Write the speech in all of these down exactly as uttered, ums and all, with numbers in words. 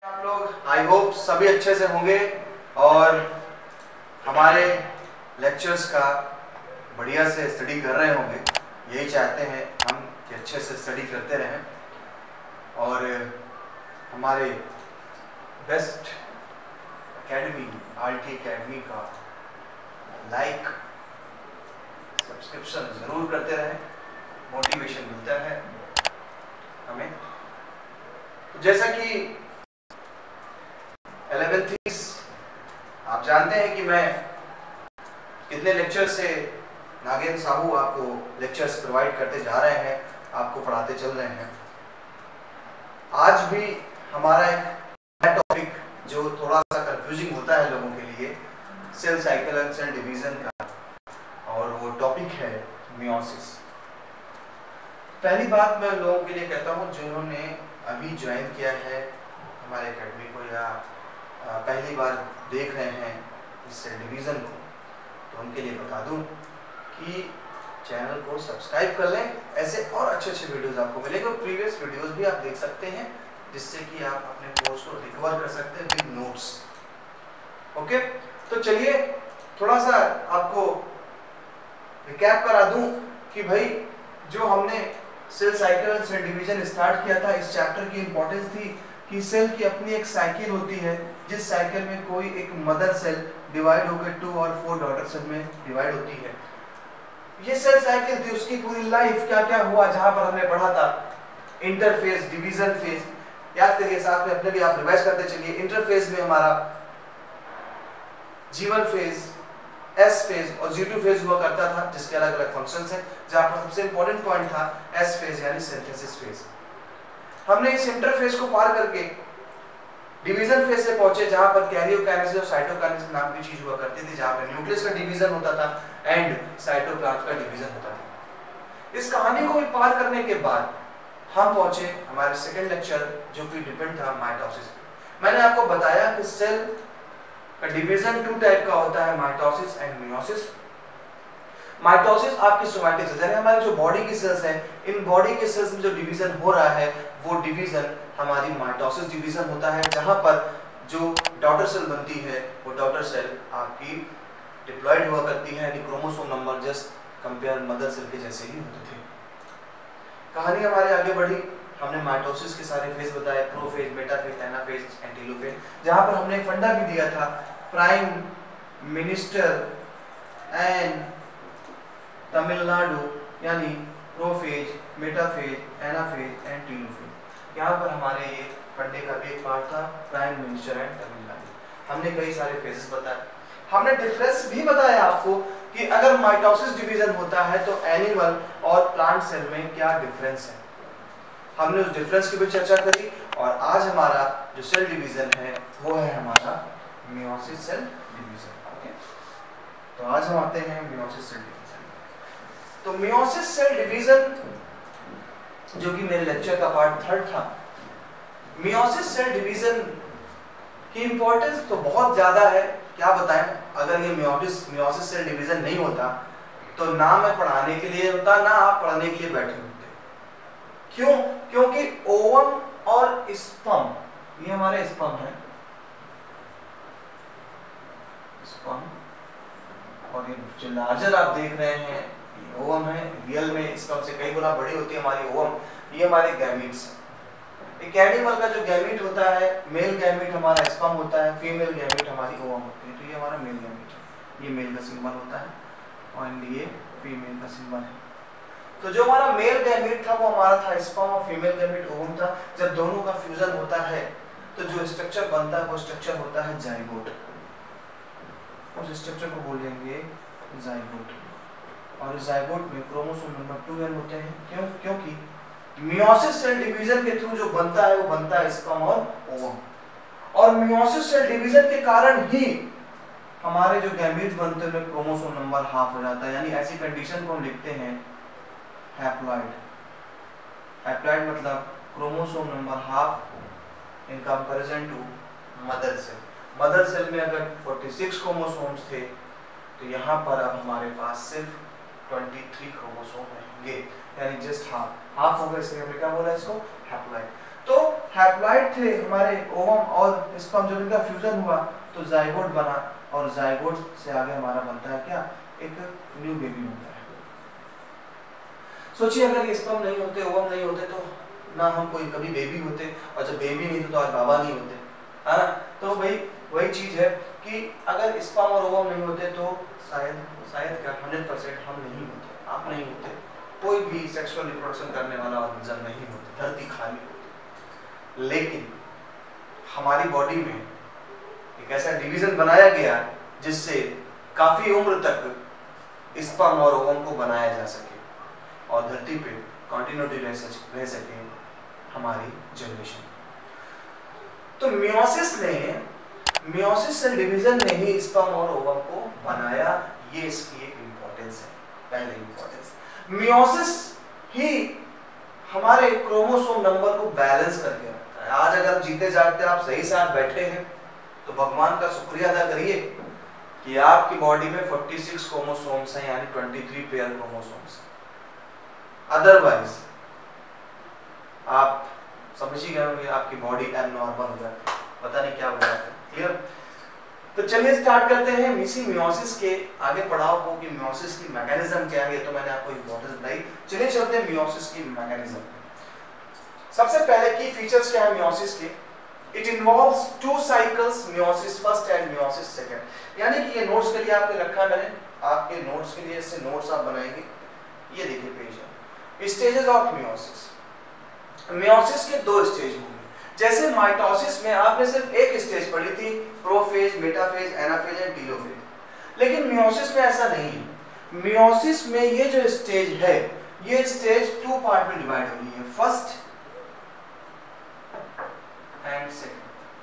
आप लोग I hope सभी अच्छे से होंगे और हमारे लेक्चर्स का बढ़िया से स्टडी कर रहे होंगे। यही चाहते हैं हम कि अच्छे से स्टडी करते रहें और हमारे बेस्ट एकेडमी आरटी एकेडमी का लाइक सब्सक्रिप्शन ज़रूर करते रहें, मोटिवेशन मिलता है हमें। तो जैसा कि इलेवेंथीज आप जानते हैं कि मैं कितने लेक्चर से नागेंद्र साहू आपको लेक्चर्स प्रोवाइड करते जा रहे हैं, आपको पढ़ाते चल रहे हैं। आज भी हमारा एक नया टॉपिक जो थोड़ा सा कंफ्यूजिंग होता है लोगों के लिए, cell cycle and cell division का, और वो टॉपिक है मियोसिस। पहली बात मैं लोगों के लिए कहता हूँ जिन्होंने अभी ज्वाइन किया है हमारे एकेडमी को या पहली बार देख रहे हैं इस सेल डिवीज़न को, तो उनके लिए बता दूं कि चैनल को सब्सक्राइब कर लें। ऐसे और अच्छे अच्छे वीडियोस आपको मिलेंगे, प्रीवियस वीडियोस भी आप देख सकते हैं जिससे कि आप अपने कोर्स को रिकवर कर सकते हैं विद नोट्स। ओके, तो चलिए थोड़ा सा आपको रिकैप करा दूं कि भाई जो हमने सेल साइकिल और सेल डिवीजन स्टार्ट किया था, इस चैप्टर की इंपॉर्टेंस थी कि सेल की अपनी एक साइकिल होती है, जिस साइकिल में कोई एक मदर सेल डिवाइड होकर टू और फोर डॉटर सेल में डिवाइड होती है। ये सेल साइकिल थी, उसकी पूरी लाइफ क्या क्या हुआ, जहां पर हमने पढ़ा था इंटरफेज, डिवीजन फेज, याद करिए साथ में अपने भी आप रिवाइज करते चलिए। इंटरफेज में हमारा जीवन फेज, एस फेज और जी टू फेज हुआ करता था, जिसके अलग अलग फंक्शंस हैं, जहां पर सबसे इंपॉर्टेंट पॉइंट था एस फेज यानी सिंथेसिस फेज। हमने इस इंटरफेज को पार करके डिवीजन फेज से पहुंचे, जहां पर कैरियोकाइनेसिस और साइटोकाइनेसिस नाम की चीज हुआ करती थी, जहां पर न्यूक्लियस का डिवीजन होता था एंड साइटोप्लाज्म का डिवीजन होता था। इस कहानी को भी पार करने के बाद हम पहुंचे हमारे सेकंड लेक्चर, जो कि डिपेंड था माइटोसिस पे। मैंने आपको बताया कि सेल का डिवीजन टू टाइप का होता है, माइटोसिस एंड मियोसिस। माइटोसिस आपकी सोमैटिक सेल्स यानी हमारे जो बॉडी की सेल्स हैं, इन बॉडी के सेल्स में जो डिवीजन हो रहा है वो डिवीजन हमारी माइटोसिस डिवीजन होता है, जहां पर जो डॉटर सेल बनती है वो डॉटर सेल आपकी डिप्लॉयड हुआ करती है, यानी chromosome number just compare mother cell के जैसे ही होते थे। कहानी हमारे आगे बढ़ी, हमने माइटोसिस के सारे फेज बताए, prophase, metaphase, anaphase and telophase, जहां पर हमने फंडा भी दिया था प्राइम मिनिस्टर एंड तमिलनाडु, यानी prophase, metaphase, anaphase and telophase. यहाँ पर हमारे ये फंडे का भी एक पार्ट था प्राइम मिनिस्टर एंड तमिलनाडु। हमने कई सारे फेजेस बताए, हमने डिफरेंस भी बताया आपको कि अगर माइटोसिस डिवीजन होता है तो एनिमल और प्लांट सेल में क्या डिफरेंस है। हमने उस डिफरेंस की भी चर्चा करी और आज हमारा जो सेल डिवीजन है वो है हमारा मियोसिस सेल डिवीजन। ओके, तो आज हम आते हैं मियोसिस सेल डिवीजन। तो मियोसिस सेल डिवीजन जो कि मेरे लेक्चर का पार्ट थर्ड था, मियोसिस सेल डिवीजन की इंपॉर्टेंस तो बहुत ज्यादा है, क्या बताएं। अगर ये मियोसिस मियोसिस सेल डिवीजन नहीं होता तो ना मैं पढ़ाने के लिए होता, ना आप पढ़ने के लिए बैठे होते। क्यों? क्योंकि ओवम और स्पर्म, ये हमारे स्पर्म है, स्पर्म, और ये जो लार्जर आप देख रहे हैं ओवम है, रियल में स्पर्म से कई गुना बड़ी होती है हमारी ओवम। ये हमारे गैमीट्स हैं। एक एनिमल का जो गैमीट होता है, मेल गैमीट हमारा स्पर्म होता है, फीमेल गैमीट हमारी ओवम होती है। तो ये हमारा मेल गैमीट है, ये मेल का सिंबल होता है और ये फीमेल का सिंबल है। तो जो हमारा मेल गैमीट था वो हमारा था स्पर्म और फीमेल गैमीट ओवम था। जब दोनों का फ्यूजन होता है तो जो स्ट्रक्चर बनता है वो स्ट्रक्चर होता है जाइगोट। उस स्ट्रक्चर को बोलेंगे जाइगोट, और जाइगोट में क्रोमोसोम नंबर टू एन होते हैं। क्यों? क्योंकि मियोसिस सेल डिवीजन के थ्रू जो बनता है वो बनता है स्पर्म और ओवम, और मियोसिस सेल डिवीजन के कारण ही हमारे जो गैमीट्स बनते हैं उनमें क्रोमोसोम नंबर हाफ हो जाता है। यानी ऐसी कंडीशन को हम लिखते हैं हैप्लॉइड। हैप्लॉइड मतलब chromosome number half in comparison to mother cell. Mother cell में अगर छियालीस क्रोमोसोम्स थे तो यहाँ पर अब हमारे पास सिर्फ तेईस क्रोमोसोम रहेंगे, यानी जस्ट हाफ हाफ होगा, इसलिए हमने क्या बोला इसको हैप्लॉइड। तो हैप्लॉइड थे हमारे ओवम और स्पर्म जब इनका फ्यूजन हुआ तो जाइगोट बना और जाइगोट से आगे हमारा बनता है क्या, एक न्यू बेबी बनता है। सोचिए अगर ये स्पर्म नहीं होते, ओवम नहीं होते तो ना हम कोई कभी बेबी होते, और जब बेबी नहीं थे तो आज बाबा नहीं होते, है ना। तो भाई वही चीज है कि अगर स्पर्म और ओवम नहीं होते तो शायद शायद क्या हंड्रेड परसेंट हम नहीं होते, आप नहीं होते, कोई भी सेक्सुअल रिप्रोडक्शन करने वाला ऑर्गेनिज्म नहीं होते, धरती खाली होती। लेकिन हमारी बॉडी में एक ऐसा डिवीजन बनाया गया जिससे काफी उम्र तक स्पर्म और ओवम को बनाया जा सके और धरती पे कंटिन्यूटी रह सके, रह सके हमारी जनरेशन। तो मियोसिस ने मियोसिस सेल डिवीजन ने ही स्पर्म और ओवम को बनाया, ये इसकी एक इंपॉर्टेंस है, पहले इंपॉर्टेंस। मियोसिस ही हमारे क्रोमोसोम नंबर को बैलेंस करके रखता है। आज अगर जीते जागते आप सही साथ बैठे हैं तो भगवान का शुक्रिया अदा करिए कि आपकी बॉडी में छियालीस क्रोमोसोम्स हैं, यानी तेईस पेयर क्रोमोसोम्स। अदरवाइज आप समझ ही गए होंगे आपकी बॉडी एबनॉर्मल हो जाती है, पता नहीं क्या हो जाता है। क्लियर? तो चलिए स्टार्ट करते हैं इसी मियोसिस के आगे पड़ाव को कि मियोसिस की मैकेनिज्म क्या है। तो मैंने आपको इंपॉर्टेंस बताई, चलिए चलते हैं मियोसिस की मैकेनिज्म। सबसे पहले की फीचर्स क्या है मियोसिस के? It involves two cycles, meiosis first and meiosis second. यानी कि ये नोट्स के लिए आपने रखा है मैंने, आपके नोट्स के लिए इससे नोट्स आप बनाएंगे। ये देखिए पेज है, स्टेजेस ऑफ मियोसिस। मियोसिस के दो स्टेज होंगे। जैसे माइटोसिस में आपने सिर्फ एक स्टेज पढ़ी थी, prophase, metaphase, anaphase and telophase. लेकिन मियोसिस में ऐसा नहीं है। मियोसिस में ये जो स्टेज है, ये स्टेज टू पार्ट में डिवाइड हो रही है, first and second.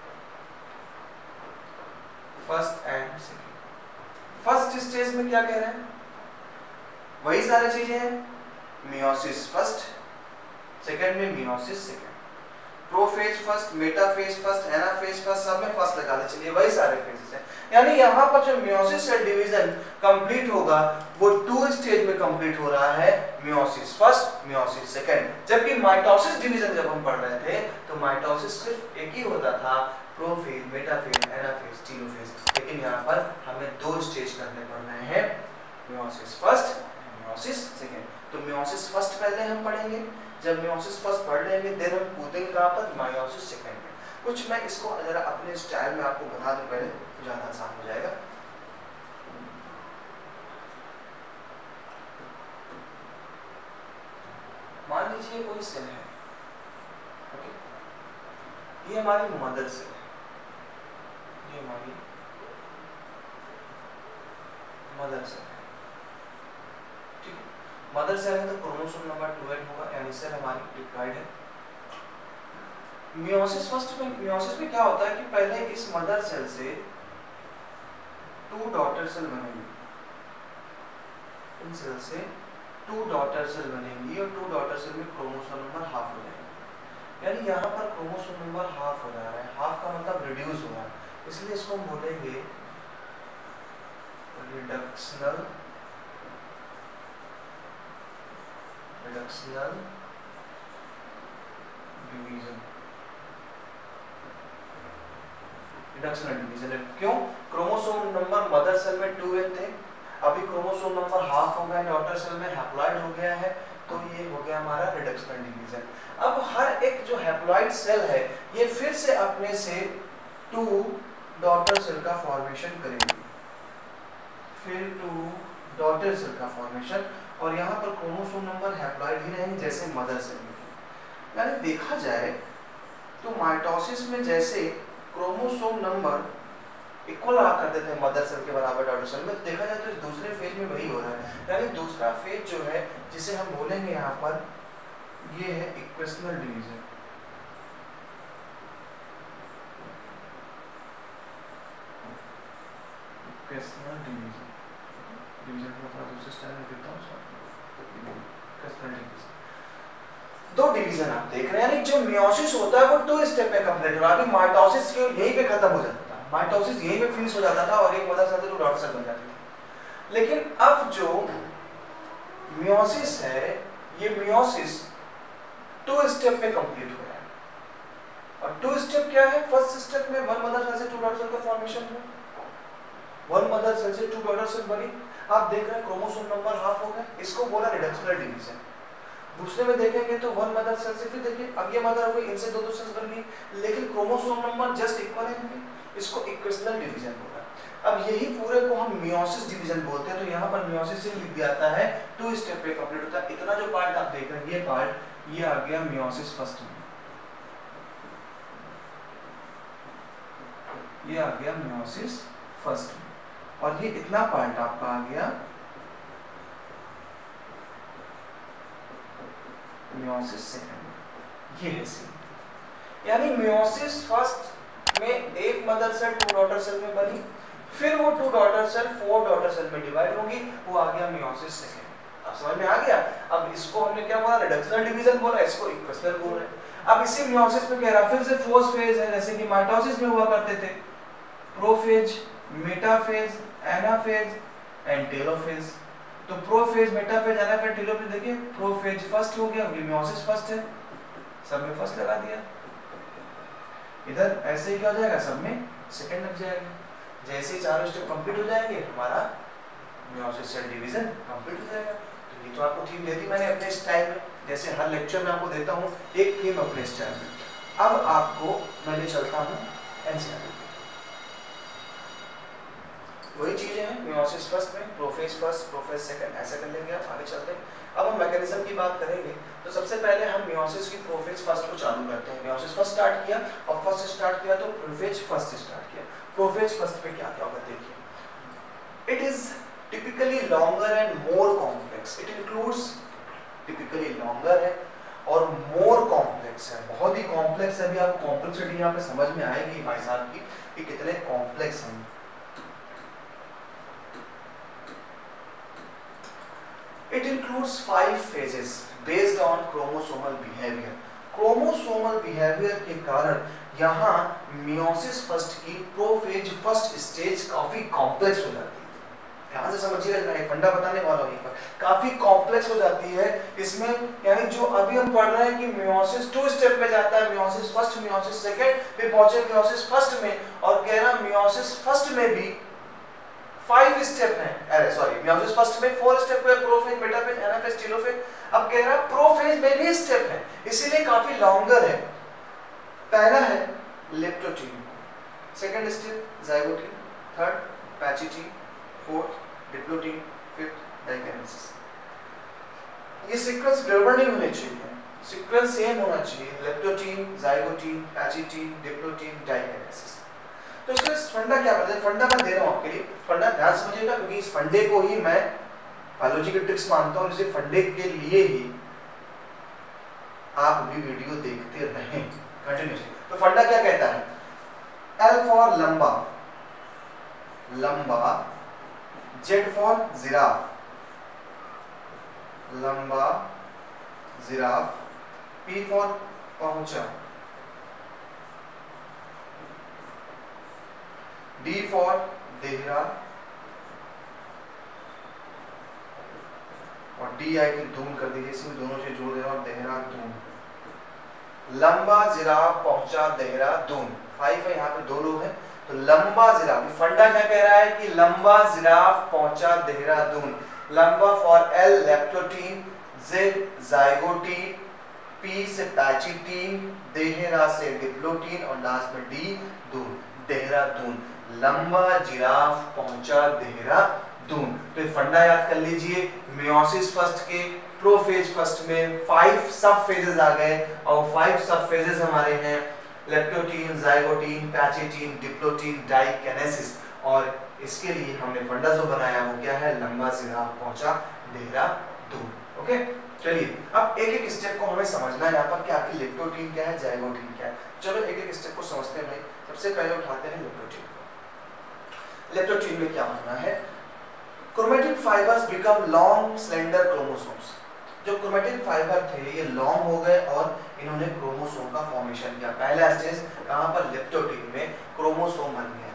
First and second. First stage में क्या कह रहे हैं? वही सारी चीजें हैं, मियोसिस फर्स्ट, सेकंड में meiosis second, prophase first, metaphase first, anaphase first, सब में फर्स्ट लगा दे। चलिए वही सारे फेजेस हैं। यानी यहाँ पर जो मियोसिस सेल डिवीजन कंप्लीट होगा वो टू स्टेज में कंप्लीट हो रहा है, मियोसिस फर्स्ट, मियोसिस सेकंड। जबकि माइटोसिस डिवीजन जब हम पढ़ रहे थे तो माइटोसिस सिर्फ एक ही होता था, प्रोफेज, मेटाफेज, एनाफेज, टीलोफेज। लेकिन यहाँ पर हमें दो स्टेज करने पड़ रहे हैं, मियोसिस फर्स्ट, मियोसिस सेकंड। तो मियोसिस फर्स्ट पहले हम पढ़ेंगे, जब मियोसिस फर्स्ट पढ़ लेंगे देन हम कूदेंगे कहाँ पर, मायोसिस सेकंड में। कुछ मैं इसको जरा अपने स्टाइल में आपको बता दूं पहले, तो ज़्यादा आसान हो जाएगा। मान लीजिए कोई सेल है, ओके, ये हमारी मदर सेल है, ये हमारी मदर सेल है, ठीक है। मदर सेल है तो क्रोमोसोम नंबर ट्वेल्व होगा, यानी सेल हमारी डिप्लॉइड है। मियोसिस फर्स्ट में, मियोसिस में क्या होता है कि पहले इस मदर सेल से टू डॉटर सेल बनेंगी, इन सेल से टू डॉटर सेल बनेंगी और टू डॉटर सेल में क्रोमोसोम नंबर हाफ हो जाएगा। यानी यहाँ पर क्रोमोसोम नंबर हाफ हो जा रहा है, हाफ का मतलब रिड्यूस हो रहा है, इसलिए इसको हम बोलेंगे reductional reductional division. Reductional division क्यों? क्रोमोसोम नंबर मदर सेल में टू थे, अभी क्रोमोसोम नंबर हाफ हो गया, डॉटर सेल में हैप्लॉइड हो गया है, तो ये हो गया हमारा रिडक्शनल डिवीजन। अब हर एक जो हैप्लॉइड सेल है ये फिर से अपने से टू डॉटर सेल का फॉर्मेशन करेंगे, फिर टू डॉटर सेल का फॉर्मेशन, और यहाँ पर क्रोमोसोम नंबर हैप्लॉइड ही रहेंगे जैसे मदर सेल में। यानी देखा जाए तो माइटोसिस में जैसे क्रोमोसोम नंबर इक्वल आ करते थे मदर सेल के बराबर डॉटर सेल में, तो देखा जाए तो इस दूसरे फेज में वही हो रहा है। यानी दूसरा फेज जो है जिसे हम बोलेंगे यहाँ पर, ये है equational division. Equational division, division को थोड़ा दूसरे स्टाइल में देता हूँ। दो डिवीजन आप देख रहे हैं, यानी जो मियोसिस होता है वो टू स्टेप में कंप्लीट हो रहा है। अभी माइटोसिस यहीं पे खत्म हो जाता था, माइटोसिस यहीं पे फिनिश हो जाता था और एक मदर सेल से टू डॉटर सेल बन जाती थी। लेकिन अब जो मियोसिस है, ये मियोसिस टू स्टेप में कंप्लीट हो रहा है। और टू स्टेप क्या है? फर्स्ट स्टेप में वन मदर सेल से टू डॉटर सेल का फॉर्मेशन हुआ, वन मदर सेल से टू डॉटर सेल बनी। आप देख रहे हैं क्रोमोसोम नंबर हाफ हो गया, इसको बोला रिडक्शनल डिवीजन। दूसरे में देखेंगे तो वन मदर सेल से, फिर देखिए अब ये मदर हो गई, इनसे दो दो सेल्स बन गई, लेकिन क्रोमोसोम नंबर जस्ट इक्वल है, इसको इक्वेशनल डिवीजन बोला। अब यही पूरे को हम मियोसिस डिवीजन बोलते हैं। तो यहाँ पर मियोसिस से लिख दिया जाता है, टू स्टेप पे कंप्लीट होता है। इतना जो पार्ट आप देख रहे हैं, ये पार्ट ये आ गया मियोसिस फर्स्ट में, ये आ गया मियोसिस फर्स्ट में, और ये इतना पार्ट आपका आ गया मियोसिस सेकंड। ये है सी, यानी मियोसिस फर्स्ट में एक mother cell two daughter cell में बनी, फिर वो two daughter cell four daughter cell में डिवाइड होगी, वो आ गया मियोसिस सेकंड। अब समझ में आ गया? अब इसको हमने क्या बोला? रिडक्शनल डिवीजन बोला, इसको इक्वेशनल बोल रहे हैं। अब इसी मियोसिस में कह रहा फिर से फोर फेज है, जैसे कि माइटोसिस में हुआ करते थे, prophase, metaphase, anaphase and telophase. तो प्रोफेज, मेटाफेज, एनाफेज, टेलोफेज, देखिए प्रोफेज फर्स्ट हो गया, मियोसिस फर्स्ट है, सब में फर्स्ट लगा दिया। इधर ऐसे ही क्या हो जाएगा? सब में सेकंड लग जाएगा। जैसे ही चारों स्टेप कंप्लीट हो जाएंगे, हमारा मियोसिस सेल डिवीजन कंप्लीट हो जाएगा। तो ये तो आपको थीम दे दी मैंने अपने स्टाइल में, जैसे हर लेक्चर में आपको देता हूँ एक थीम अपने स्टाइल में। अब आपको मैं ले चलता हूँ एनसीईआरटी, वही चीजें हैं मियोसिस फर्स्ट में, प्रोफेज फर्स्ट, प्रोफेज सेकंड, ऐसे कर लेंगे आप। आगे चलते हैं, अब हम मैकेनिज्म की बात करेंगे। तो सबसे पहले हम मियोसिस की प्रोफेज फर्स्ट को चालू करते हैं। मियोसिस फर्स्ट स्टार्ट किया और फर्स्ट स्टार्ट किया तो प्रोफेज फर्स्ट स्टार्ट किया। प्रोफेज फर्स्ट पे क्या क्या होगा देखिए। It is typically longer and more complex. It includes, typically longer है और मोर कॉम्प्लेक्स है, बहुत ही कॉम्प्लेक्स है। अभी आपको कॉम्प्लेक्सिटी यहाँ पे समझ में आएगी भाई साहब की कि कितने कॉम्प्लेक्स हैं। It includes five phases based on chromosomal behavior. Chromosomal behavior के कारण यहाँ मियोसिस फर्स्ट की प्रोफेज फर्स्ट स्टेज काफी कॉम्प्लेक्स हो जाती है। ध्यान से समझिएगा, मैं एक फंडा बताने वाला हूँ, पर काफी कॉम्प्लेक्स हो जाती है इसमें। यानी जो अभी हम पढ़ रहे हैं कि मियोसिस टू स्टेप में जाता है, मियोसिस फर्स्ट, मियोसिस सेकंड, फिर पहुंचे मियोसिस फर्स्ट में, और कह रहा मियोसिस फर्स्ट में भी फाइव स्टेप है, अरे सॉरी मियोसिस फर्स्ट में फोर स्टेप है, प्रोफेज, मेटाफेज, एनाफेज, टेलोफेज। अब कह रहा प्रोफेज में भी स्टेप है, इसीलिए काफी लॉन्गर है। पहला है leptotene, second step zygotene, third pachytene, fourth diplotene, fifth diakinesis. ये सीक्वेंस गड़बड़ नहीं होनी चाहिए, सीक्वेंस सेम होना चाहिए, leptotene, zygotene, pachytene, diplotene, diakinesis. तो इसका फंडा क्या है? फंडा मैं दे रहा हूं आपके लिए, फंडा ध्यान समझिएगा, क्योंकि इस फंडे को ही मैं बायोलॉजी के ट्रिक्स मानता हूं। इसी फंडे के लिए ही आप भी वीडियो देखते रहें कंटिन्यूअसली। तो फंडा क्या कहता है? एल फॉर लंबा, लंबा, जेड फॉर जिराफ, लंबा जिराफ, पी फॉर पहुंचा, डी फॉर देहरा, और डी आई की धूम कर दीजिए, इसमें दोनों से जोड़ देना, और देहरादून। लंबा जिराफ पहुंचा देहरादून, फाइव है, यहाँ पे दो लोग हैं। तो लंबा जिराफ, फंडा क्या कह रहा है कि लंबा जिराफ पहुंचा देहरादून। लंबा for L leptotene, Z zygotene, P से पैचिटीन, देहरा से डिप्लोटीन, और लास्ट में डी दून, देहरादून। लंबा जिराफ पहुंचा देहरादून। तो ये फंडा याद कर लीजिए। मियोसिस फर्स्ट के प्रोफेज फर्स्ट में फाइव सब फेजेस आ गए, और फाइव सब फेजेस हमारे हैं leptotene, zygotene, pachytene, diplotene, diakinesis. और इसके लिए हमने फंडा जो बनाया वो क्या है? लंबा जिराफ पहुंचा देहरादून। ओके, चलिए अब एक एक स्टेप को हमें समझना है यहाँ पर कि आपकी लेप्टोटीन क्या है, जाइगोटीन क्या है। चलो एक एक स्टेप को समझते हैं भाई। सबसे पहले उठाते हैं लेप्टोटीन। लेप्टोटीन में क्या होना है? Chromatin fibres become long slender chromosomes. जो क्रोमेटिन फाइबर थे ये लॉन्ग हो गए और इन्होंने क्रोमोसोम का फॉर्मेशन किया। पहला स्टेज कहां पर? लेप्टोटीन में क्रोमोसोम बन गया।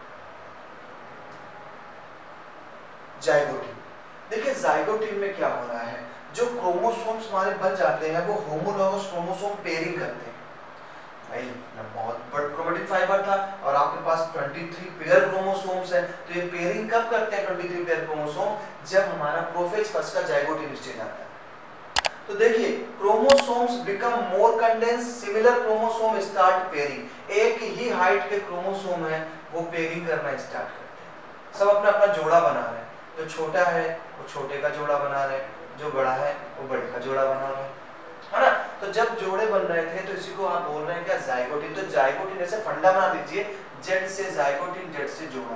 जाइगोटीन, देखिए जाइगोटीन में क्या हो रहा है? जो क्रोमोसोम्स हमारे बन जाते हैं वो होमोलॉगस क्रोमोसोम पेयरिंग करते हैं। भाई बहुत बड़ा क्रोमेटिन फाइबर था और आपके पास तेईस पेयर क्रोमोसोम्स है, तो ये पेयरिंग कब करते हैं तेईस पेयर क्रोमोसोम? जब हमारा प्रोफेज फर्स्ट का जाइगोट स्टेज आता है। तो देखिए chromosomes become more condense, similar chromosome start pairing. एक ही हाइट के क्रोमोसोम है वो पेयरिंग करना स्टार्ट करते हैं, सब अपना अपना जोड़ा बना रहे हैं। जो छोटा है वो छोटे का जोड़ा बना रहे हैं, जो बड़ा है वो बड़े का जोड़ा बना रहे हैं, है ना। तो जब जोड़े बन रहे थे तो इसी को आप बोल रहे हैं क्या? जाइगोटिन। तो जाइगोटिन ऐसे फंडा बना दीजिए, जेड से जाइगोटिन, जेड से जोड़ा।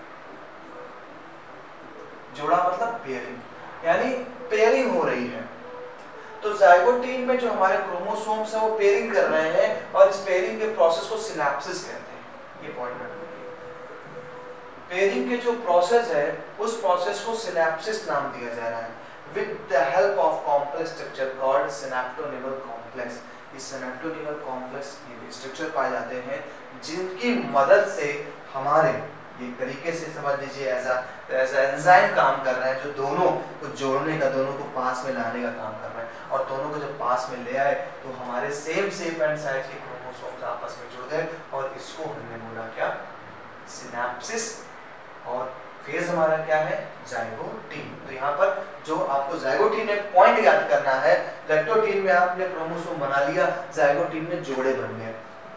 जोड़ा मतलब पेयरिंग, यानी पेयरिंग हो रही है। तो जाइगोटिन में जो हमारे क्रोमोसोम्स हैं वो पेयरिंग कर रहे हैं और इस पेयरिंग के प्रोसेस को सिनैप्सिस कहते हैं। ये पॉइंट रखना। पेयरिंग के जो प्रोसेस है उस प्रोसेस को सिनैप्सिस नाम दिया जा रहा है। With the help of complex structure called synaptonemal complex, इस synaptonemal complex ये स्ट्रक्चर पाए जाते हैं जिनकी मदद से हमारे ये तरीके से समझ लीजिए ऐसा ऐसा एंजाइम काम कर रहा है जो दोनों को जोड़ने का, दोनों को पास में लाने का काम कर रहा है। और दोनों को जब पास में ले आए तो हमारे सेम शेप एंड साइज के क्रोमोसोम्स आपस में जुड़ गए और इसको हमने बोला क्या? सिनैप्सिस। और फेज हमारा क्या है? जाइगोटिन। तो यहाँ पर जो आपको जाइगोटिन एक पॉइंट याद करना है, लैक्टोटिन में आपने क्रोमोसोम बना लिया, जाइगोटिन में जोड़े बन गए।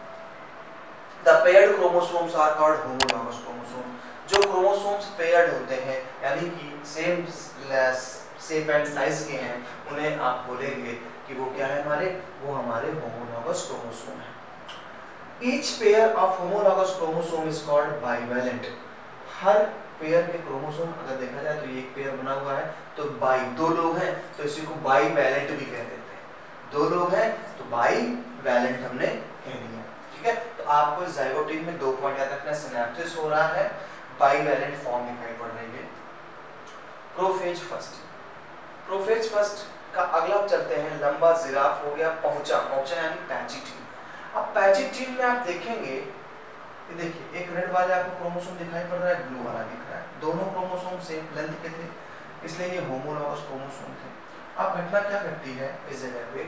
The paired chromosomes are called homologous chromosome. जो क्रोमोसोम्स पेयर्ड होते हैं यानी कि सेम शेप एंड साइज के हैं, उन्हें आप बोलेंगे कि वो क्या है हमारे? वो हमारे होमोलॉगस क्रोमोसोम है। Each pair of homologous chromosome is called bivalent. हर पेयर के क्रोमोसोम अगर देखा जाए तो एक पेयर बना हुआ है तो बाई, दो लोग हैं तो इसी को बाई वैलेंट भी कह देते हैं। दो लोग हैं तो बाई वैलेंट हमने कह दिया, ठीक है। तो आपको जाइगोटिन में दो पॉइंट याद रखना, सिनैप्सिस हो रहा है, बाई वैलेंट फॉर्म दिखाई पड़ रही है। प्रोफेज फर्स्ट, प्रोफेज फर्स्ट का अगला चलते हैं, लंबा जिराफ हो गया, पहुंचा, पहुंचा यानी पैचिटिन। अब पैचिटिन में आप देखेंगे, ये देखिए एक रेड वाले आपको क्रोमोसोम दिखाई पड़ रहा है, ब्लू वाला दिख रहा है, दोनों क्रोमोसोम सेम लेंथ के थे इसलिए ये होमोलॉगस क्रोमोसोम थे। अब घटना क्या घटती है इस जगह पे?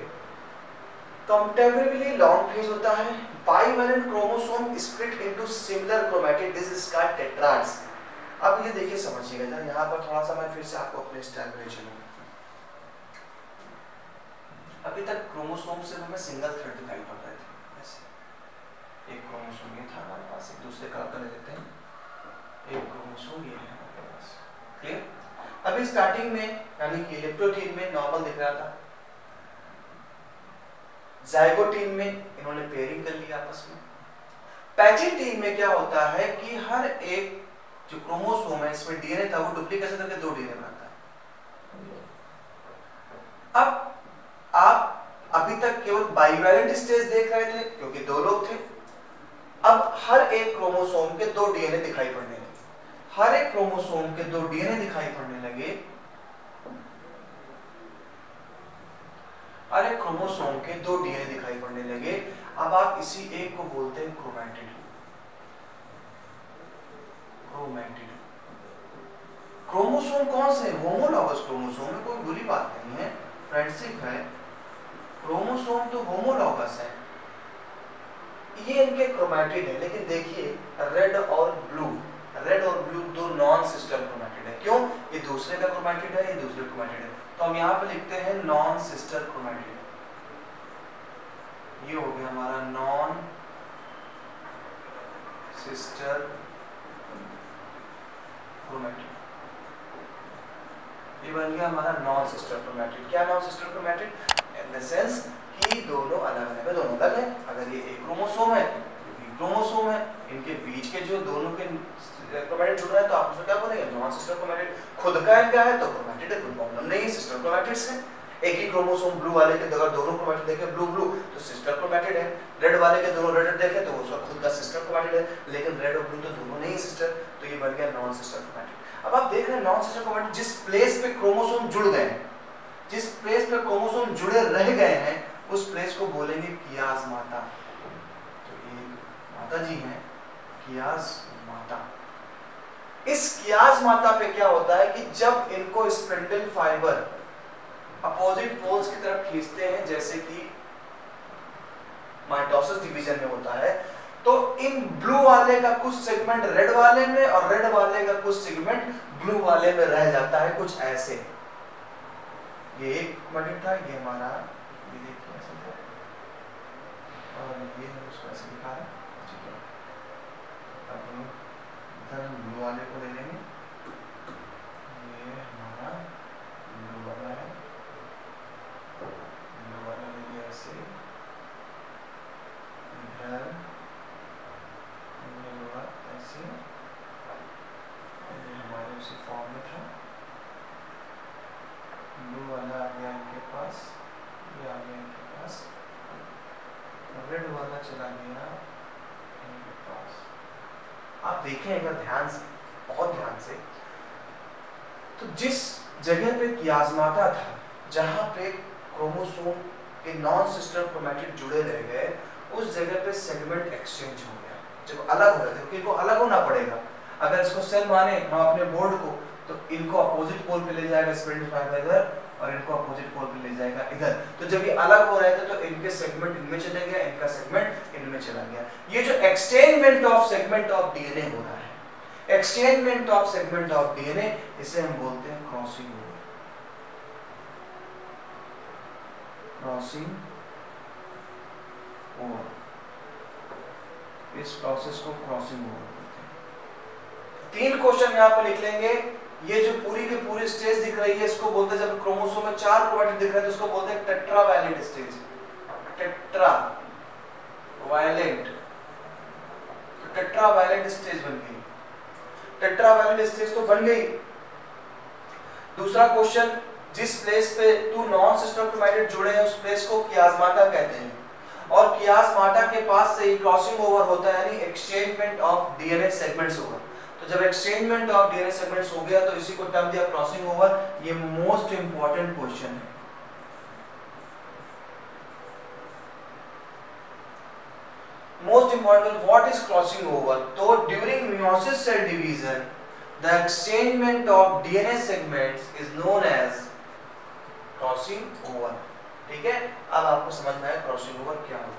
कंपैरेटिवली लॉन्ग फेज होता है, bivalent chromosome split into similar chromatid, this is called tetrads. अब ये देखिए समझिएगा जरा, यहाँ पर थोड़ा सा मैं फिर से आपको अपने स्टाइल में चलूंगा। अभी तक क्रोमोसोम से हमें सिंगल थ्रेड दिखाई पड़ रहे थे, एक क्रोमोसोम ये था हमारे पास, एक दूसरे कलर कर लेते हैं, एक क्रोमोसोम ये है हमारे पास, क्लियर। अभी स्टार्टिंग में यानी कि इलेक्ट्रोटीन में नॉर्मल दिख रहा था, जाइगोटीन में इन्होंने पेयरिंग कर लिया आपस में। पैचिटिन में क्या होता है कि हर एक जो क्रोमोसोम है इसमें डीएनए था वो डुप्लीकेशन करके दो डीएनए बनाता है। अब आप अभी तक केवल बाइवैलेंट स्टेज देख रहे थे क्योंकि दो लोग थे, अब हर एक क्रोमोसोम के दो डीएनए दिखाई पड़ने लगे, हर एक क्रोमोसोम के दो डीएनए दिखाई पड़ने लगे, हर एक क्रोमोसोम के दो डीएनए दिखाई पड़ने लगे। अब आप इसी एक को बोलते हैं क्रोमैटिड। क्रोमैटिड क्रोमोसोम कौन से? होमोलॉगस क्रोमोसोम है, कोई बुरी बात नहीं है, फ्रेंडशिप है। क्रोमोसोम तो होमोलॉगस है, ये इनके क्रोमैटिड है, लेकिन देखिए रेड और ब्लू, रेड और ब्लू दो नॉन सिस्टर क्रोमैटिड है। क्यों? ये दूसरे का क्रोमैटिड है, ये दूसरे क्रोमैटिड है, तो हम यहाँ पे लिखते हैं नॉन सिस्टर क्रोमैटिड। ये हो गया हमारा नॉन सिस्टर क्रोमैटिड, ये बन गया हमारा नॉन सिस्टर क्रोमैटिड। क्या non sister chromatid? In the sense कि दोनों अलग अलग है, दोनों अलग है। अगर ये एक क्रोमोसोम है, ये क्रोमोसोम है, इनके बीच के जो दोनों के क्रोमैटिड जुड़ रहा है तो आप उसको क्या बोलेंगे? Non sister chromatid. खुद का इनका है तो क्रोमैटिड है, कोई प्रॉब्लम नहीं है, सिस्टर क्रोमैटिड्स है। एक ही क्रोमोसोम ब्लू वाले के अगर दोनों क्रोमैटिड देखें ब्लू ब्लू तो सिस्टर क्रोमैटिड है, रेड वाले के दोनों रेड देखें तो उसका खुद का सिस्टर क्रोमैटिड है, लेकिन रेड और ब्लू तो दोनों नहीं सिस्टर, तो ये बन गया नॉन सिस्टर क्रोमैटिड। अब आप देख रहे हैं नॉन सिस्टर क्रोमैटिड जिस प्लेस पे क्रोमोसोम जुड़ गए हैं, जिस प्लेस पे क्रोमोसोम जुड़े रह गए हैं उस प्लेस को बोलेंगे कियास माता। तो एक माता जी हैं कियास माता। इस कियास माता पे क्या होता है कि जब इनको स्पिंडल फाइबर अपोजिट पोल्स की तरफ खींचते हैं, जैसे कि माइटोसिस डिवीजन में होता है। तो इन ब्लू वाले का कुछ सेगमेंट रेड वाले में और रेड वाले का कुछ सेगमेंट ब्लू वाले में रह जाता है, कुछ ऐसे। ये एक क्रोमेटिन था, ये हमारा ये देखिए ऐसे था, और ये हम उसको ऐसे दिखा रहे हैं, ठीक है। अब इधर हम ब्लू वाले को ले लेंगे, ये हमारा ब्लू वाला है, ब्लू वाला ले लिया ऐसे, इधर ऐसे, ये हमारे उसी फॉर्म में था, ब्लू वाला आ गया इनके पास, ये आ गया इनके पास, रेड वाला चला गया इनके पास। आप देखें अगर ध्यान से, बहुत ध्यान से, तो जिस जगह पे कियास्माटा था, जहां पे क्रोमोसोम के नॉन सिस्टर क्रोमैटिड जुड़े रह गए, उस जगह पे सेगमेंट एक्सचेंज हो गया। जब अलग हो रहे थे, क्योंकि इनको अलग होना पड़ेगा। अगर इसको सेल माने हम अपने बोर्ड को, तो इनको अपोजिट पोल पे ले जाएगा स्पिंडल फाइबर इधर, और इनको अपोजिट पोल पे ले जाएगा इधर। तो जब ये अलग हो रहे थे तो इनके सेगमेंट इनमें चले गया, इनका सेगमेंट इनमें चला गया। ये जो exchangement of segment of DNA हो रहा है, exchangement of segment of DNA, इसे हम बोलते हैं क्रॉसिंग ओवर। क्रॉसिंग ओवर, इस प्रोसेस को क्रॉसिंग ओवर बोलते हैं। तीन क्वेश्चन यहाँ पे लिख लेंगे। ये जो पूरी की पूरी स्टेज दिख रही है, इसको बोलते हैं, जब क्रोमोसोम में चार क्रोमैटिड दिख रहे हैं तो इसको बोलते हैं टेट्रावैलेंट स्टेज। टेट्रावैलेंट, तो टेट्रावैलेंट स्टेज बन गई, टेट्रावैलेंट स्टेज तो बन गई। दूसरा क्वेश्चन, जिस प्लेस पे टू नॉन सिस्टर क्रोमैटिड जुड़े हैं उस प्लेस को कियास्माटा कहते हैं, और कियास्माटा के पास से ही क्रॉसिंग ओवर होता है, यानी एक्सचेंजमेंट ऑफ डीएनए सेगमेंट्स होगा। तो जब एक्सचेंजमेंट ऑफ डीएनए सेगमेंट्स हो गया तो इसी को टर्म दिया क्रॉसिंग ओवर। ये मोस्ट इंपॉर्टेंट क्वेश्चन है। Most important, what is crossing over? तो during meiosis cell division the exchangement of DNA segments is known as crossing over. ठीक है, अब आपको समझ में आया क्रॉसिंग ओवर क्या होता है।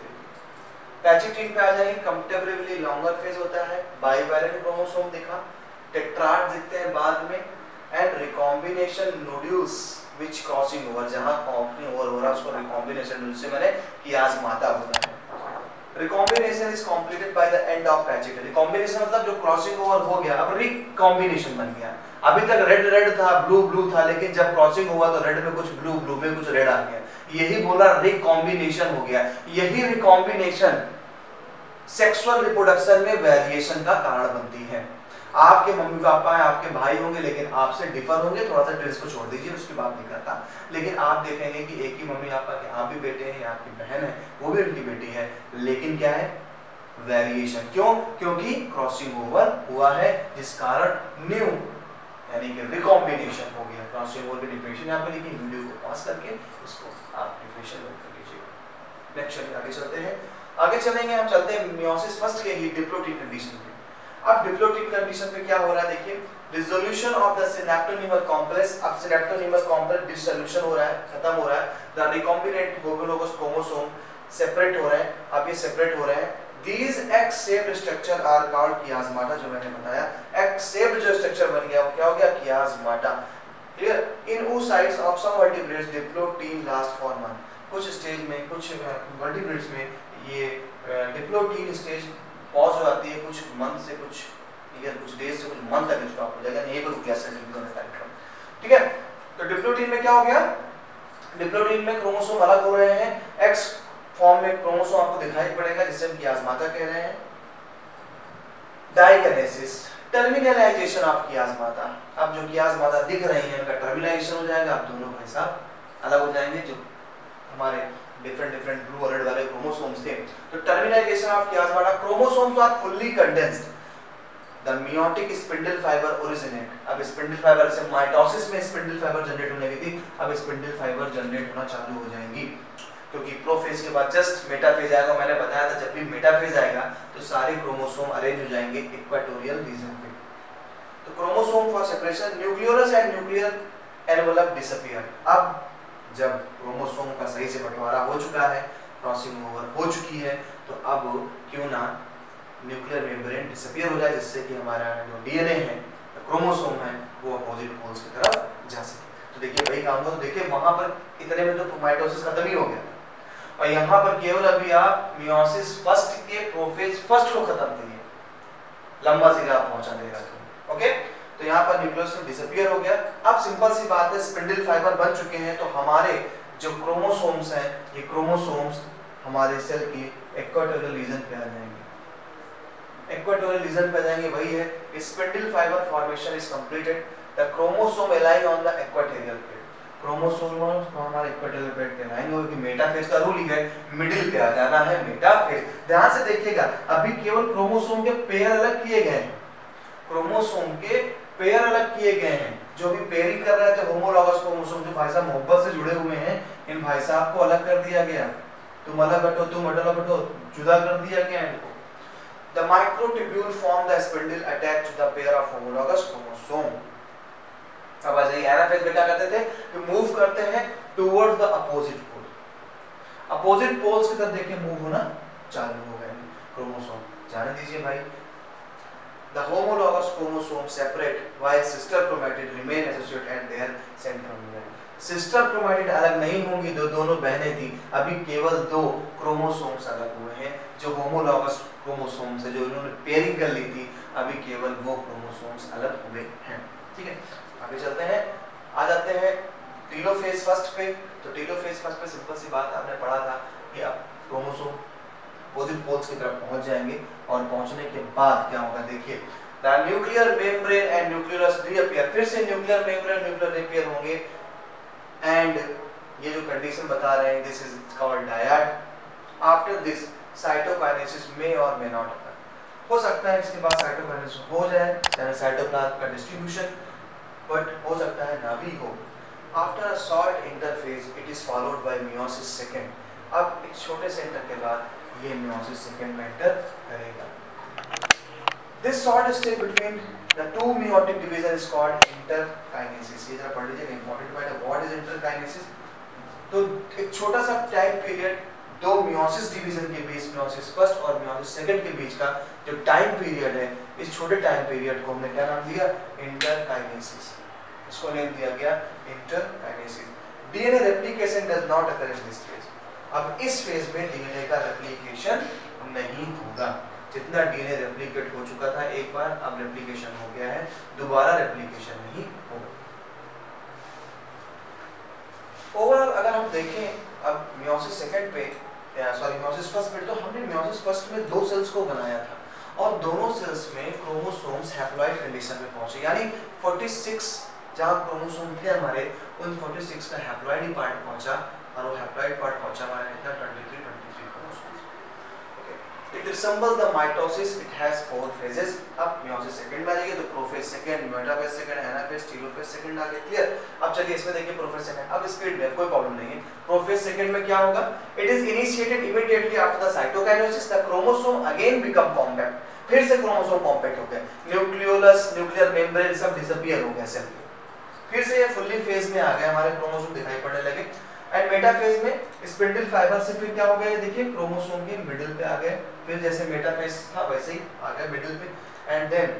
पैचिंग पे आ जाएंगे। कंपैरेटिवली लॉन्गर फेज होता है, बाइवैलेंट क्रोमोसोम देखा, टेट्राड दिखते हैं बाद में, and recombination nodules which crossing over, जहां क्रॉसिंग ओवर हो रहा है उसको रिकॉम्बिनेशन नोड्यूल से मैंने कियास्माटा होता है। Recombination is completed by the end of pachytene. Recombination मतलब जो क्रॉसिंग ओवर हो गया अब रिकॉम्बिनेशन बन गया। अभी तक रेड रेड था, ब्लू ब्लू था, लेकिन जब क्रॉसिंग हुआ तो रेड में कुछ ब्लू, ब्लू में कुछ रेड आ गया, यही बोला रिकॉम्बिनेशन हो गया। यही रिकॉम्बिनेशन सेक्सुअल रिप्रोडक्शन में वेरिएशन का कारण बनती है। आपके मम्मी पापा हैं, आपके भाई होंगे, लेकिन आपसे डिफर होंगे। थोड़ा सा ड्रेस को छोड़ दीजिए, उसकी बात नहीं करता, लेकिन आप देखेंगे कि एक ही मम्मी पापा के आप भी बेटे हैं, आपकी बहन है, वो भी उनकी बेटी है, लेकिन क्या है, वेरिएशन। क्यों? क्योंकि क्रॉसिंग ओवर हुआ है, जिस कारण न्यू यानी कि रिकॉम्बिनेशन हो गया। क्रॉसिंग ओवर की डिफिनेशन यहाँ पे लिखी, वीडियो को पॉज करके उसको आप डिफिनेशन नोट कर लीजिए। नेक्स्ट चलिए आगे चलते हैं। आगे चलेंगे, हम चलते हैं मियोसिस फर्स्ट के लिए डिप्लोइड कंडीशन पे। अब डिप्लोइड कंडीशन पे क्या हो रहा है देखिए, dissolution of the synaptonemal complex. अब सिनेप्टोनीमल कॉम्प्लेक्स डिसोल्यूशन हो रहा है, खत्म हो रहा है। The recombinant homologous chromosome separate हो रहे हैं, अब ये सेपरेट हो रहे हैं। These X-shaped structure are called chiasmata, जो मैंने बताया। X-shaped जो स्ट्रक्चर बन गया वो क्या हो गया, chiasmata। Clear? In oocytes of some vertebrates diplotin lasts for month। कुछ स्टेज में, कुछ वर्टिब्रेट्स में ये डिप्लोटीन स्टेज पॉज हो जाती है, कुछ मंथ से कुछ ईयर, कुछ डेज से कुछ मंथ तक स्टॉप हो जाएगा, यहीं पर रुक गया सेंट्रीफ्यूगल टाइम। ठीक है, तो डिप्लोटीन में क्या हो गया, डिप्लोटीन में क्रोमोसोम अलग हो रहे हैं। एक्स फॉर्म में क्रोमोसोम आपको दिखाई पड़ेगा, जिसे हम कियास्माटा कह रहे हैं। Diakinesis, terminalisation of chiasmata. अब जो कियास्माटा दिख रही हैं उनका टर्मिनलाइजेशन हो जाएगा, अब दोनों भाई साहब अलग हो जाएंगे। जो हमारे डिफरेंट डिफरेंट ब्लू और रेड वाले क्रोमोसोम्स थे, तो terminalisation of chiasmata, chromosomes are fully condensed, the meiotic spindle fibre originate. अब स्पिंडल फाइबर से माइटोसिस में स्पिंडल फाइबर जनरेट होने की थी, अब स्पिंडल फाइबर जनरेट होना चालू हो जाएंगी, क्योंकि प्रोफेज के बाद जस्ट मेटाफेज आएगा। मैंने बताया था जब भी मेटाफेज आएगा तो सारे क्रोमोसोम अरेंज हो जाएंगे इक्वेटोरियल रीजन पे। तो chromosome for separation, nucleus and nuclear envelope disappear. अब जब क्रोमोसोम का सही से बंटवारा हो चुका है, क्रॉसिंग ओवर हो चुकी है, तो अब क्यों ना न्यूक्लियर मेम्ब्रेन डिसअपीयर हो जाए, जिससे कि हमारा जो डीएनए है, क्रोमोसोम है, वो अपोजिट पोल्स की तरफ जा सके। तो देखिए वही काम हुआ, तो देखिए वहां पर इतने में तो माइटोसिस खत्म ही हो गया और यहाँ पर केवल अभी आप मियोसिस फर्स्ट के प्रोफेज फर्स्ट को खत्म करिए, लंबा सीधा पहुंचा देगा तो ओके। तो यहाँ पर न्यूक्लियस डिसअपीयर हो गया। अब सिंपल सी बात है, स्पिंडल फाइबर बन चुके हैं, तो हमारे जो क्रोमोसोम्स हैं, ये क्रोमोसोम्स हमारे सेल की इक्वेटोरियल रीजन पे आ जाएंगे। इक्वेटोरियल रीजन पे आ जाएंगे, वही है spindle fibre formation is completed, the chromosome lie on the equatorial plate. Chromosome हमारे इक्वेटोरियल प्लेट पे लाएंगे, क्योंकि मेटाफेज का रूल ही है मिडिल पे आ जाना है, मेटाफेज। ध्यान से देखिएगा, अभी केवल क्रोमोसोम के पेयर अलग किए गए हैं, क्रोमोसोम के पेयर अलग किए गए हैं। जो भी पेयरिंग कर रहे थे होमोलॉगस क्रोमोसोम, जो भाई साहब मोहब्बत से जुड़े हुए हैं, इन भाई साहब को अलग कर दिया गया, तुम अलग हटो, तुम अलग हटो, जुदा कर दिया गया इनको। The microtubule form the spindle attached to the pair of homologous chromosome. अब ऐसे ही एनाफेज में क्या करते थे कि मूव करते हैं towards the opposite pole, opposite poles की तरफ देखिए मूव होना चालू हो गए क्रोमोसोम। जाने दीजिए भाई, the homologous chromosome separate while sister chromatid remain associated at their centromere. Sister chromatid अलग नहीं होंगी, दो दोनों बहनें थी, अभी केवल दो क्रोमोसोम्स अलग हुए हैं, जो होमोलॉगस क्रोमोसोम्स है, जो इन्होंने पेयरिंग कर ली थी, अभी केवल वो क्रोमोसोम्स अलग हुए हैं। ठीक है, आगे चलते हैं, आ जाते हैं टेलोफेज फर्स्ट पे। तो टेलोफेज फर्स्ट पे सिंपल सी बात आपने पढ़ा था कि अब क्रोमोसोम अपोजिट पोल्स की तरफ पहुंच जाएंगे, और पहुंचने के बाद क्या होगा देखिए, the nuclear membrane and nucleus reappear, फिर से न्यूक्लियर मेम्ब्रेन न्यूक्लियर रीअपीयर होंगे, एंड ये जो कंडीशन बता रहे हैं, this is called dyad. After this cytokinesis में और मे नॉट अकर, हो सकता है इसके बाद साइटोकाइनेसिस हो जाए, यानी साइटोप्लाज्म का डिस्ट्रीब्यूशन, बट हो सकता है ना भी हो। After a short interphase it is followed by meiosis second. अब एक छोटे से इंटर के बाद ये मियोसिस सेकेंड में एंटर करेगा। This short step between the two meiotic division is called interkinesis। ये जरा पढ़ लीजिए, इंपॉर्टेंट पॉइंट है, व्हाट इज इंटरकाइनेसिस। तो एक छोटा सा टाइम पीरियड दो मियोसिस डिवीजन के बीच, मियोसिस फर्स्ट और मियोसिस सेकंड के बीच का जो टाइम पीरियड है, इस छोटे टाइम पीरियड को हमने क्या नाम दिया, इंटरकाइनेसिस। इसको नेम दिया गया interkinesis. DNA replication does not occur in this phase. अब इस फेज में डीएनए का रेप्लिकेशन नहीं होगा। जितना डीएनए रेप्लिकेट हो चुका था एक बार, अब रेप्लिकेशन हो गया है, दोबारा रेप्लिकेशन नहीं होगा। ओवरऑल अगर हम देखें अब मियोसिस सेकंड पे, सॉरी मियोसिस फर्स्ट पे, तो हमने मियोसिस फर्स्ट में दो सेल्स को बनाया था, और दोनों सेल्स में क्रोमोसोम्स हैप्लॉइड कंडीशन में पहुंचे, यानी छियालीस जहां क्रोमोसोम थे हमारे, उन छियालीस का हैप्लॉइड ही पार्ट पहुंचा, और वो हैप्लॉइड पार्ट पहुंचा हमारे कितना तेईस तेईस chromosomes. Okay, it resembles the mitosis, it has four phases. अब मियोसिस सेकंड में आ जाइए, तो prophase second, metaphase second, anaphase, telophase second आ गया, क्लियर। अब चलिए इसमें देखिए प्रोफेज सेकंड, अब स्पीड में कोई प्रॉब्लम नहीं है। प्रोफेज सेकंड में क्या होगा, it is initiated immediately after the cytokinesis, the chromosome again become compact, फिर से क्रोमोसोम कॉम्पैक्ट हो गया, न्यूक्लियोलस, न्यूक्लियर मेम्ब्रेन सब डिसअपीयर हो गया सेल, फिर से ये फुल्ली फेज में आ गए, हमारे क्रोमोसोम दिखाई पड़ने लगे। एंड मेटाफेज में स्पिंडल फाइबर से फिर क्या हो गया, देखिए क्रोमोसोम के मिडिल पे आ गए, फिर जैसे मेटाफेज था वैसे ही आ गए मिडिल पे, एंड देन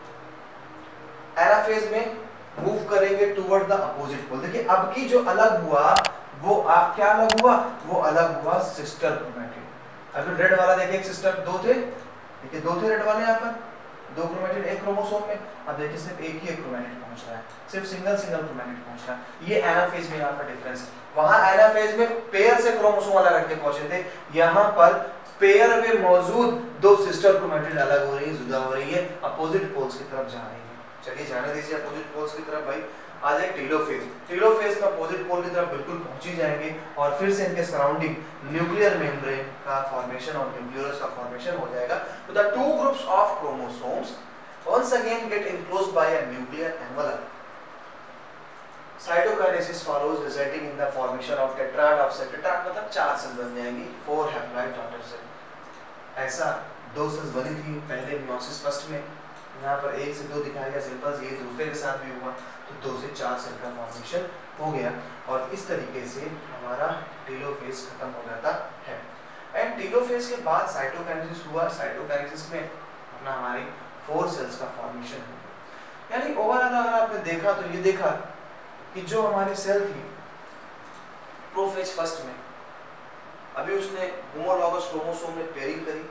एनाफेज में मूव करेंगे टुवर्ड द अपोजिट पोल। देखिए अब की जो अलग हुआ वो आप क्या अलग हुआ, वो अलग हुआ सिस्टर क्रोमैटिड। अभी रेड वाला देखिए, एक सिस्टर दो थे, देखिए दो थे रेड वाले यहाँ पर, दो क्रोमैटिड एक क्रोमोसोम में, अब देखिए सिर्फ एक ही एक क्रोमैटिड पहुंच रहा है, सिर्फ सिंगल सिंगल क्रोमैटिड पहुंच रहा है। ये एनाफेज में यहाँ पर डिफरेंस, वहां एनाफेज में पेयर से क्रोमोसोम अलग रख के पहुंचे थे, यहाँ पर पेयर में मौजूद दो सिस्टर क्रोमैटिड अलग हो रही है, जुदा हो रही है, अपोजिट पोल्स की तरफ जा रही है। चलिए जाने दीजिए अपोजिट पोल्स की तरफ भाई। आ जाए टेलोफेज, टेलोफेज में अपोजिट पोल की तरफ बिल्कुल पहुंच ही जाएंगे, और फिर से इनके सराउंडिंग न्यूक्लियर मेम्ब्रेन का फॉर्मेशन और न्यूक्लियस का फॉर्मेशन हो जाएगा। तो the two groups of chromosomes once again get enclosed by a nuclear envelope. Cytokinesis follows, resulting in the formation of tetrad of cell. Tetrad मतलब चार सेल बन जाएंगी, four haploid daughter cell। ऐसा दो सेल्स बनी थी पहले मियोसिस फर्स्ट में, यहाँ पर एक से दो दिखाया गया सिंपल, ये दूसरे के साथ भी हुआ, तो दो से चार सेल का फॉर्मेशन हो गया, और इस तरीके से हमारा टेलोफेज खत्म हो जाता है। है। एंड टेलोफेज के बाद साइटोकाइनेसिस हुआ। साइटोकाइनेसिस में अपना हमारी फोर सेल्स का फॉर्मेशन हुआ। यानी ओवरऑल अगर आपने देखा तो ये देखा कि जो हमारी सेल थी प्रोफेज फर्स्ट में, अभी उसने होमोलॉगस क्रोमोसोम में पेयरिंग करी।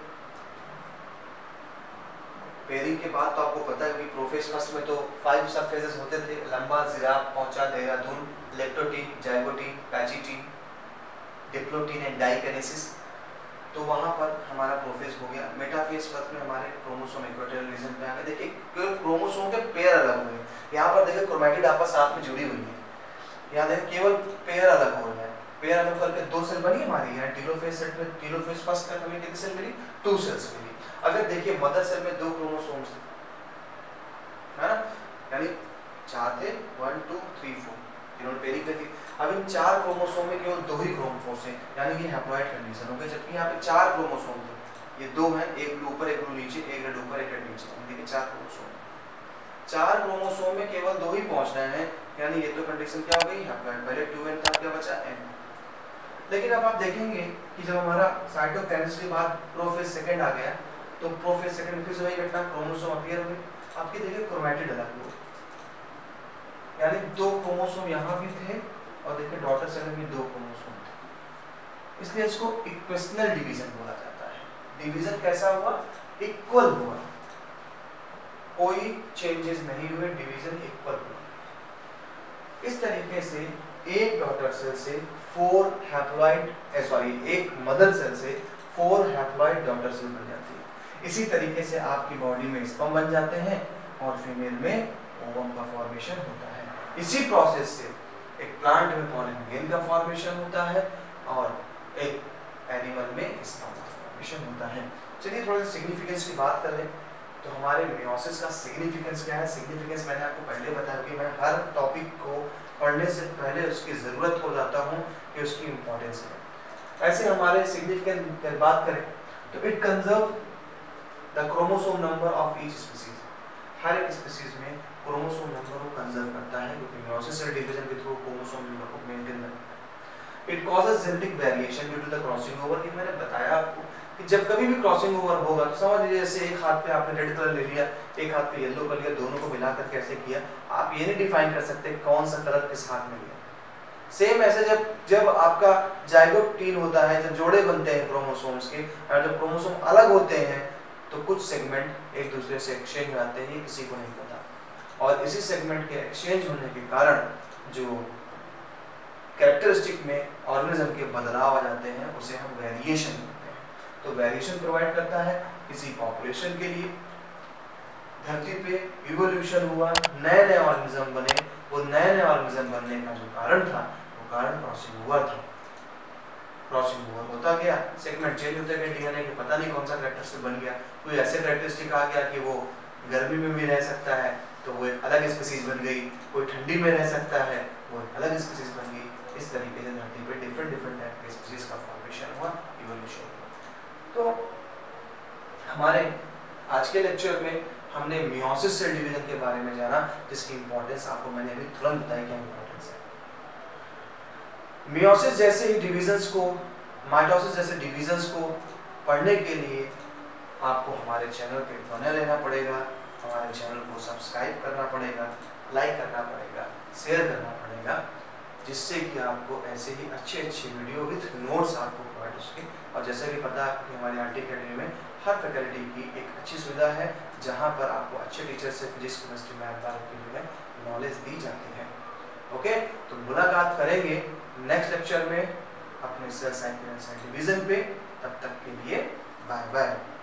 पेयरिंग के बाद तो आपको पता है कि प्रोफेज फर्स्ट में तो फाइव सब फेजेस होते थे, लंबा, जिराफ, पहुंचा, Dehradun, leptotene, zygotene, pachytene, diplotene and diakinesis. तो वहां पर हमारा प्रोफेज हो गया। मेटाफेज फर्स्ट में हमारे क्रोमोसोम इक्वेटोरियल रीजन पे आ गए। देखिए क्रोमोसोम के पेयर अलग हुए। यहाँ पर देखिए क्रोमैटिड आपस साथ में जुड़ी हुई है। यहाँ देखिए केवल पेयर अलग हो रहा है। पेयर अलग करके दो सेल बनी हमारी। यहाँ टेलोफेज सेल में टेलोफेज फर्स्ट में हमें कितनी सेल मिली? टू सेल्स मिली। अगर देखिए मदर सेल में दो क्रोमोसोम्स थे, है ना, यानी चार थे, वन टू थ्री फोर, जिन्होंने पेयरिंग कर दी। अब इन चार क्रोमोसोम में केवल दो ही क्रोमोसोम्स हैं, यानी कि हैप्लॉइड कंडीशन हो गई। जबकि यहाँ पे चार क्रोमोसोम थे, ये दो हैं, एक ऊपर एक नीचे, एक रेड ऊपर एक रेड नीचे, देखिए चार क्रोमोसोम। चार क्रोमोसोम में केवल दो ही पहुंच रहे हैं, यानी ये तो कंडीशन क्या हो गई? हैप्लॉइड। पहले टू एन था, क्या बचा? एन। लेकिन अब आप देखेंगे कि जब हमारा साइटोकाइनेसिस के बाद प्रोफेज सेकंड आ गया, तो प्रोफेज सेकंड फिर वही घटना, क्रोमोसोम अपीयर हुए। आपके देखिए क्रोमैटिड अलग हुए, यानी दो क्रोमोसोम यहाँ भी थे और देखिए डॉटर सेल में भी दो क्रोमोसोम थे। इसलिए इसको इक्वेशनल डिवीजन बोला जाता है। डिवीजन कैसा हुआ? इक्वल हुआ, कोई चेंजेस नहीं हुए, डिवीजन इक्वल हुआ। इस तरीके से एक डॉटर सेल से फोर हैप्लॉइड सॉरी एक मदर सेल से फोर हैप्लॉइड डॉटर सेल बन जाती है। इसी तरीके से आपकी बॉडी में स्पर्म बन जाते हैं और फीमेल में ओवम का फॉर्मेशन होता है। इसी प्रोसेस से एक प्लांट में पॉलन ग्रेन का फॉर्मेशन होता है और एक एनिमल में स्पर्म का फॉर्मेशन होता है। चलिए थोड़ा सा सिग्निफिकेंस की बात कर लें। तो हमारे मियोसिस का सिग्निफिकेंस क्या है? सिग्निफिकेंस मैंने आपको पहले बताया कि मैं हर टॉपिक को पढ़ने से पहले उसकी ज़रूरत हो जाता हूँ कि उसकी इम्पोर्टेंस है। ऐसे हमारे सिग्निफिकेंस की बात करें तो it conserve the chromosome number of each species. हर एक स्पीसीज में क्रोमोसोम नंबर को कंजर्व करता है, क्योंकि मियोसिस सेल डिवीजन के थ्रू क्रोमोसोम नंबर को मेंटेन करता है। It causes genetic variation due to the crossing over. कि मैंने बताया आपको कि जब कभी भी क्रॉसिंग ओवर होगा तो समझ लीजिए जैसे एक हाथ पे आपने रेड कलर ले लिया, एक हाथ पे येलो कर लिया, दोनों को मिलाकर कैसे किया, आप ये नहीं डिफाइन कर सकते कौन सा कलर किस हाथ में लिया। सेम ऐसे जब जब आपका जाइगोटीन होता है, जब जोड़े बनते हैं क्रोमोसोम्स के और जब क्रोमोसोम अलग होते हैं तो कुछ सेगमेंट एक दूसरे से एक्सचेंज हो जाते हैं, ये किसी को नहीं पता। और इसी सेगमेंट के एक्सचेंज होने के कारण जो कैरेक्टरिस्टिक में ऑर्गेनिज्म के बदलाव आ जाते हैं उसे हम वेरिएशन कहते हैं। तो वेरिएशन प्रोवाइड करता है किसी पॉपुलेशन के लिए। धरती पे इवोल्यूशन हुआ, नए नए ऑर्गेनिज्म बने, वो नए नए ऑर्गेनिज्म बनने का जो कारण था वो कारण क्रॉसिंग ओवर था। क्रॉसिंग ओवर होता गया, सेगमेंट चेंज होते गए डीएनए के, पता नहीं कौन सा कैरेक्टरिस्टिक बन गया। कोई ऐसे कैरेक्टरिस्टिक आ गया कि वो गर्मी में भी रह सकता है तो वो एक अलग स्पीसीज बन गई, कोई ठंडी में रह सकता है वो एक अलग स्पीसीज बन गई। इस तरीके से धरती पे डिफरेंट डिफरेंट टाइप के स्पीसीज का फॉर्मेशन हुआ, इवोल्यूशन हुआ। तो हमारे आज के लेक्चर में हमने मियोसिस सेल डिवीजन के बारे में जाना, जिसकी इंपॉर्टेंस आपको मैंने अभी तुरंत बताई क्या इंपॉर्टेंस है। मियोसिस जैसे ही डिवीजन्स को, माइटोसिस जैसे डिवीजन्स को पढ़ने के लिए आपको हमारे चैनल पे बने रहना पड़ेगा, हमारे चैनल को सब्सक्राइब करना पड़ेगा, लाइक करना पड़ेगा, शेयर करना पड़ेगा, जिससे कि आपको ऐसे ही अच्छे अच्छे वीडियो विथ नोट्स आपको प्रोवाइड हो सके। और जैसे कि पता है कि हमारे आर टी अकेडमी में हर फैकल्टी की एक अच्छी सुविधा है, जहां पर आपको अच्छे टीचर से फिजिक्स, केमिस्ट्री, मैथ, बायो की जो है नॉलेज दी जाती है। ओके, तो मुलाकात करेंगे नेक्स्ट लेक्चर में अपने cell cycle and cell division पे। तब तक के लिए बाय बाय।